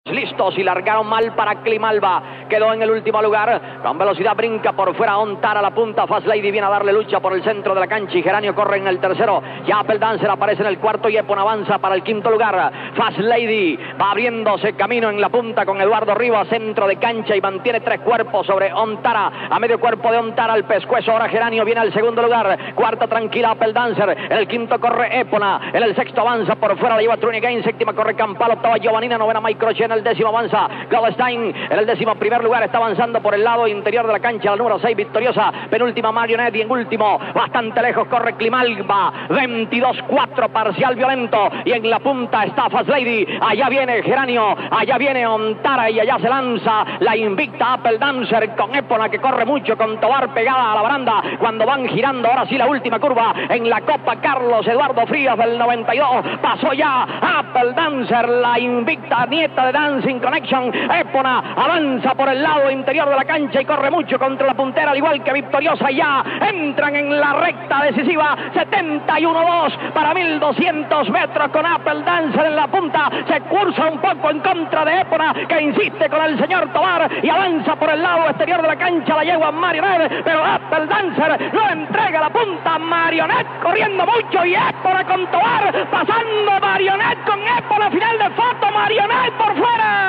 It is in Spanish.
Listos y largaron mal para Climalba, quedó en el último lugar, con velocidad brinca por fuera Ontara, la punta, Fast Lady viene a darle lucha por el centro de la cancha y Geranio corre en el tercero, ya Apple Dancer aparece en el cuarto y Epona avanza para el quinto lugar. Fast Lady va abriéndose camino en la punta con Eduardo Rivas, centro de cancha y mantiene tres cuerpos sobre Ontara, a medio cuerpo de Ontara el pescuezo, ahora Geranio viene al segundo lugar, cuarta tranquila Apple Dancer, en el quinto corre Epona, en el sexto avanza por fuera, la lleva Truny Gain, séptima corre Campal, octava Giovannina, novena Mike Crochet, en el décimo avanza Goldstein, en el décimo primer lugar está avanzando por el lado interior de la cancha la número 6 victoriosa, penúltima Marionette y en último bastante lejos corre Climalba, 22-4 parcial violento y en la punta está Fast Lady, allá viene Geranio, allá viene Ontara y allá se lanza la invicta Apple Dancer con Epona que corre mucho con Tobar pegada a la baranda cuando van girando ahora sí la última curva en la Copa Carlos Eduardo Frías del 92, pasó ya Apple Dancer, la invicta nieta de Dancing Connection. Epona avanza por el lado interior de la cancha y corre mucho contra la puntera, al igual que Victoriosa. Ya entran en la recta decisiva, 71-2 para 1200 metros con Apple Dancer en la punta. Se cursa un poco en contra de Epona, que insiste con el señor Tobar y avanza por el lado exterior de la cancha la yegua Marionette, pero Apple Dancer no entrega la punta. Marionette corriendo mucho y Epona con Tobar, pasando Marionette con Epona, final de foto, Marionette por fuera.